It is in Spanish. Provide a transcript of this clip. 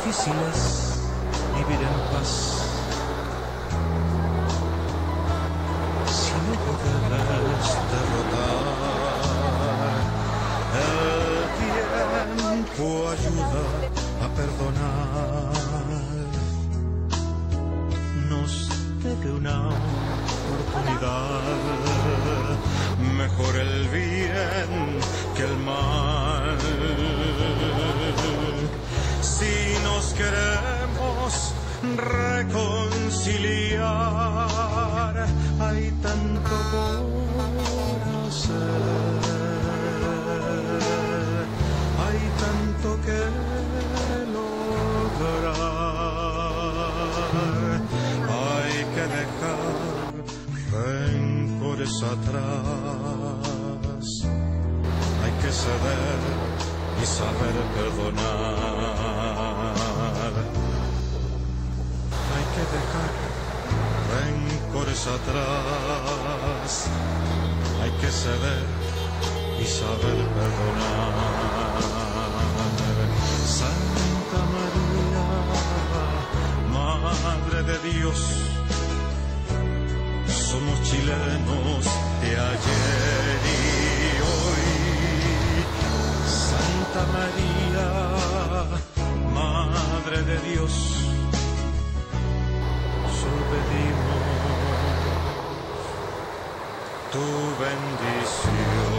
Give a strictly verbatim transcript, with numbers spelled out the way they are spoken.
difícil es vivir en paz si no puedes derrotar. El tiempo ayuda a perdonar, nos debe una oportunidad, mejor el bien que el mal. Si nos queremos reconciliar, hay tanto por hacer, hay tanto que lograr. Hay que dejar rencores atrás, hay que ceder y saber perdonar. Hay que dejar rencores atrás, hay que ceder y saber perdonar. Santa María, Madre de Dios, somos chilenos de ayer y hoy. Santa María, Madre de Dios, solo pedimos tu bendición.